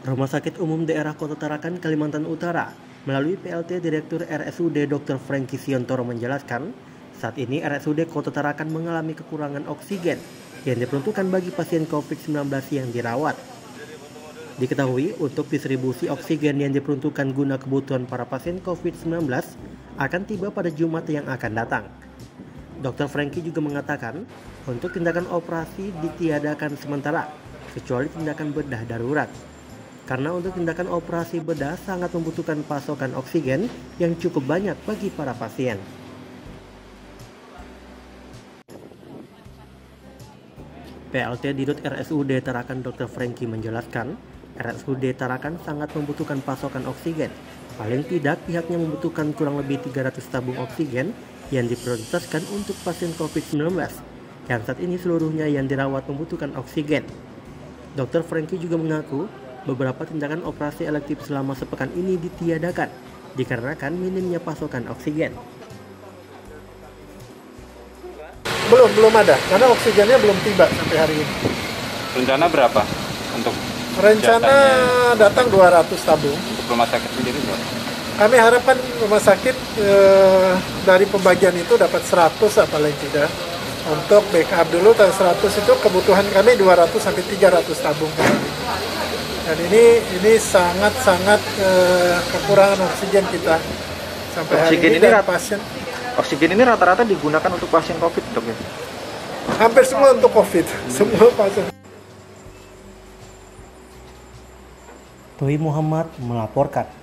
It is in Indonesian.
Rumah Sakit Umum Daerah Kota Tarakan, Kalimantan Utara, melalui PLT Direktur RSUD Dr. Franky Siontoro menjelaskan, saat ini RSUD Kota Tarakan mengalami kekurangan oksigen yang diperuntukkan bagi pasien COVID-19 yang dirawat. Diketahui untuk distribusi oksigen yang diperuntukkan guna kebutuhan para pasien COVID-19 akan tiba pada Jumat yang akan datang. Dr. Franky juga mengatakan, untuk tindakan operasi ditiadakan sementara, kecuali tindakan bedah darurat. Karena untuk tindakan operasi bedah sangat membutuhkan pasokan oksigen yang cukup banyak bagi para pasien. PLT Dirut RSUD Tarakan Dr. Franky menjelaskan, RSUD Tarakan sangat membutuhkan pasokan oksigen. Paling tidak pihaknya membutuhkan kurang lebih 300 tabung oksigen yang diprioritaskan untuk pasien COVID-19, yang saat ini seluruhnya yang dirawat membutuhkan oksigen. Dr. Franky juga mengaku, beberapa tindakan operasi elektif selama sepekan ini ditiadakan dikarenakan minimnya pasokan oksigen. Belum ada, karena oksigennya belum tiba sampai hari ini. Rencana berapa untuk Rencana jatahnya? datang 200 tabung. Untuk rumah sakit sendiri berapa? Kami harapkan rumah sakit dari pembagian itu dapat 100 paling tidak. Untuk backup dulu, 100 itu kebutuhan kami 200 sampai 300 tabung. Dan ini sangat-sangat kekurangan oksigen kita sampai Oksigen hari ini. Dan pasien Oksigen ini rata-rata digunakan untuk pasien COVID, dok ya? hampir semua untuk COVID, semua pasien. Toi Muhammad melaporkan.